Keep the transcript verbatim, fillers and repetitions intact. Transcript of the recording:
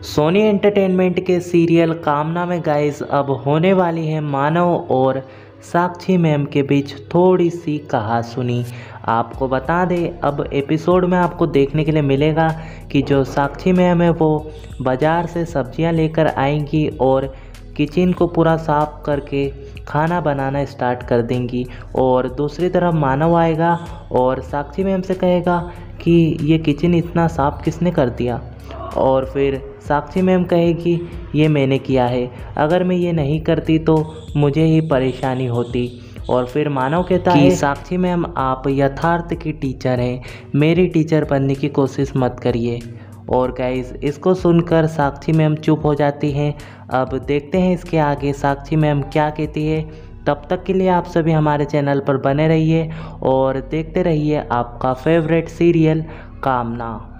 Soni entertainment के serial कामना में गाइस अब होने वाली है मानव और साक्षी मैम के बीच थोड़ी सी कहासुनी। आपको बता दें अब एपिसोड में आपको देखने के लिए मिलेगा कि जो साक्षी मैम है वो बाज़ार से सब्जियां लेकर आएंगी और किचन को पूरा साफ करके खाना बनाना स्टार्ट कर देंगी। और दूसरी तरफ मानव आएगा और साक्षी मैम से कहेगा कि ये किचन इतना साफ किसने कर दिया। और फिर साक्षी मैम कहेगी ये मैंने किया है, अगर मैं ये नहीं करती तो मुझे ही परेशानी होती। और फिर मानव कहता है कि साक्षी मैम आप यथार्थ की टीचर हैं, मेरी टीचर बनने की कोशिश मत करिए। और गाइस इसको सुनकर साक्षी मैम चुप हो जाती हैं। अब देखते हैं इसके आगे साक्षी मैम क्या कहती है। तब तक के लिए आप सभी हमारे चैनल पर बने रहिए और देखते रहिए आपका फेवरेट सीरियल कामना।